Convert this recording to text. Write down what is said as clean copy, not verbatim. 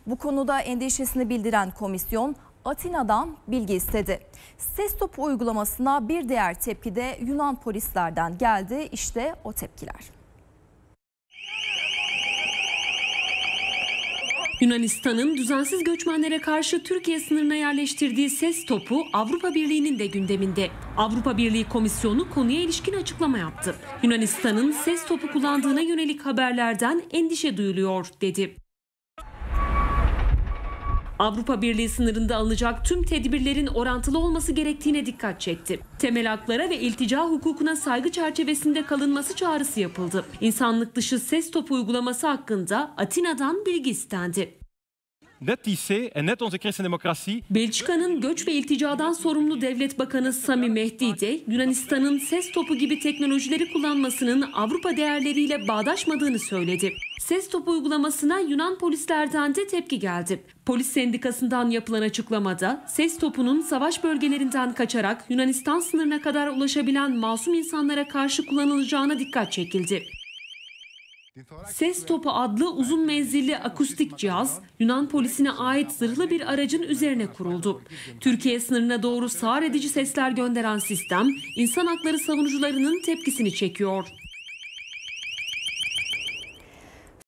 Bu konuda endişesini bildiren komisyon Atina'dan bilgi istedi. Ses topu uygulamasına bir diğer tepki de Yunan polislerden geldi. İşte o tepkiler. Yunanistan'ın düzensiz göçmenlere karşı Türkiye sınırına yerleştirdiği ses topu Avrupa Birliği'nin de gündeminde. Avrupa Birliği Komisyonu konuya ilişkin açıklama yaptı. Yunanistan'ın ses topu kullandığına yönelik haberlerden endişe duyuluyor dedi. Avrupa Birliği sınırında alınacak tüm tedbirlerin orantılı olması gerektiğine dikkat çekti. Temel haklara ve iltica hukukuna saygı çerçevesinde kalınması çağrısı yapıldı. İnsanlık dışı ses topu uygulaması hakkında Atina'dan bilgi istendi. Belçika'nın göç ve ilticadan sorumlu devlet bakanı Sami Mehdi de Yunanistan'ın ses topu gibi teknolojileri kullanmasının Avrupa değerleriyle bağdaşmadığını söyledi. Ses topu uygulamasına Yunan polislerden de tepki geldi. Polis sendikasından yapılan açıklamada ses topunun savaş bölgelerinden kaçarak Yunanistan sınırına kadar ulaşabilen masum insanlara karşı kullanılacağına dikkat çekildi. Ses topu adlı uzun menzilli akustik cihaz Yunan polisine ait zırhlı bir aracın üzerine kuruldu. Türkiye sınırına doğru sağır edici sesler gönderen sistem insan hakları savunucularının tepkisini çekiyor.